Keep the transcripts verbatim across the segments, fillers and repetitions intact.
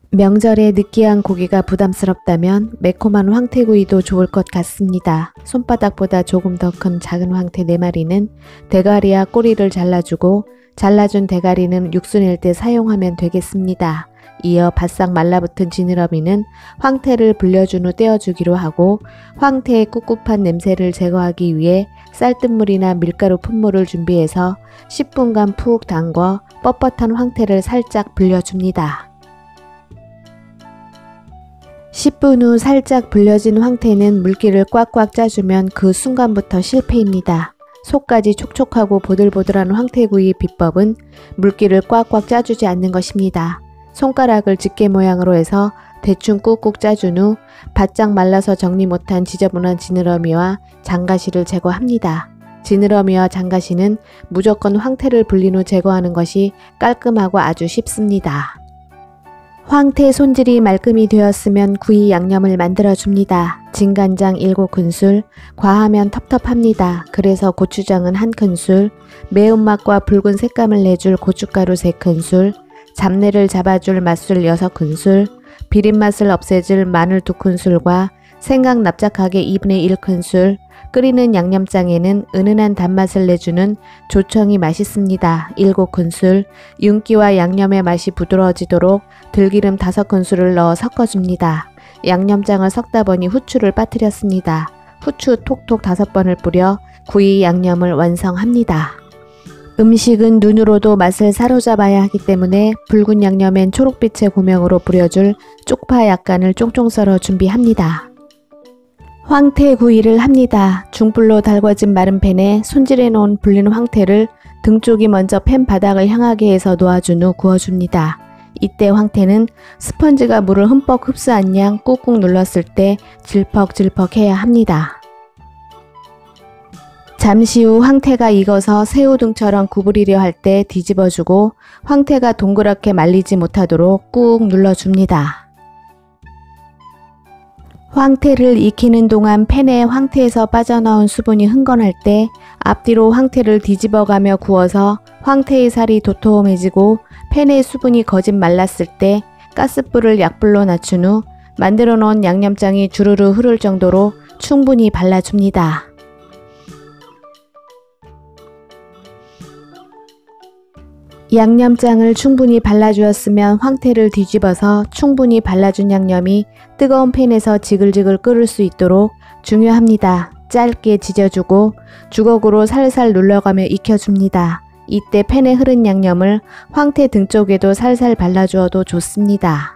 명절에 느끼한 고기가 부담스럽다면 매콤한 황태구이도 좋을 것 같습니다. 손바닥보다 조금 더 큰 작은 황태 네 마리는 대가리와 꼬리를 잘라주고 잘라준 대가리는 육수 낼 때 사용하면 되겠습니다. 이어 바싹 말라붙은 지느러미는 황태를 불려준 후 떼어주기로 하고 황태의 꿉꿉한 냄새를 제거하기 위해 쌀뜨물이나 밀가루 분무를 준비해서 십 분간 푹 담궈 뻣뻣한 황태를 살짝 불려줍니다. 십 분 후 살짝 불려진 황태는 물기를 꽉꽉 짜주면 그 순간부터 실패입니다. 속까지 촉촉하고 보들보들한 황태구이 비법은 물기를 꽉꽉 짜주지 않는 것입니다. 손가락을 집게 모양으로 해서 대충 꾹꾹 짜준 후 바짝 말라서 정리 못한 지저분한 지느러미와 장가시를 제거합니다. 지느러미와 장가시는 무조건 황태를 불린 후 제거하는 것이 깔끔하고 아주 쉽습니다. 황태 손질이 말끔히 되었으면 구이 양념을 만들어 줍니다. 진간장 일곱 큰술, 과하면 텁텁합니다. 그래서 고추장은 한 큰술, 매운맛과 붉은 색감을 내줄 고춧가루 세 큰술, 잡내를 잡아줄 맛술 여섯 큰술, 비린맛을 없애줄 마늘 두 큰술과 생강 납작하게 이분의 일 큰술, 끓이는 양념장에는 은은한 단맛을 내주는 조청이 맛있습니다. 일곱 큰술, 윤기와 양념의 맛이 부드러워지도록 들기름 다섯 큰술을 넣어 섞어줍니다. 양념장을 섞다 보니 후추를 빠뜨렸습니다. 후추 톡톡 다섯 번을 뿌려 구이 양념을 완성합니다. 음식은 눈으로도 맛을 사로잡아야 하기 때문에 붉은 양념엔 초록빛의 고명으로 뿌려줄 쪽파 약간을 쫑쫑 썰어 준비합니다. 황태 구이를 합니다. 중불로 달궈진 마른 팬에 손질해 놓은 불린 황태를 등 쪽이 먼저 팬 바닥을 향하게 해서 놓아준 후 구워줍니다. 이때 황태는 스펀지가 물을 흠뻑 흡수한 양 꾹꾹 눌렀을 때 질퍽질퍽 해야 합니다. 잠시 후 황태가 익어서 새우등처럼 구부리려 할 때 뒤집어주고 황태가 동그랗게 말리지 못하도록 꾹 눌러줍니다. 황태를 익히는 동안 팬에 황태에서 빠져나온 수분이 흥건할 때 앞뒤로 황태를 뒤집어가며 구워서 황태의 살이 도톰해지고 팬의 수분이 거짓 말랐을 때 가스불을 약불로 낮춘 후 만들어 놓은 양념장이 주르르 흐를 정도로 충분히 발라줍니다. 양념장을 충분히 발라주었으면 황태를 뒤집어서 충분히 발라준 양념이 뜨거운 팬에서 지글지글 끓을 수 있도록 중요합니다. 짧게 지져주고 주걱으로 살살 눌러가며 익혀줍니다. 이때 팬에 흐른 양념을 황태 등 쪽에도 살살 발라주어도 좋습니다.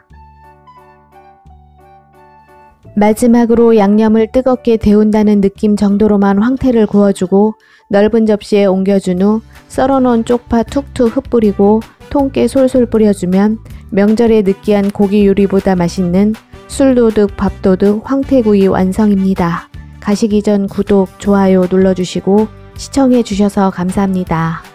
마지막으로 양념을 뜨겁게 데운다는 느낌 정도로만 황태를 구워주고 넓은 접시에 옮겨준 후 썰어놓은 쪽파 툭툭 흩뿌리고 통깨 솔솔 뿌려주면 명절에 느끼한 고기 요리보다 맛있는 술도둑 밥도둑 황태구이 완성입니다. 가시기 전 구독, 좋아요 눌러주시고 시청해주셔서 감사합니다.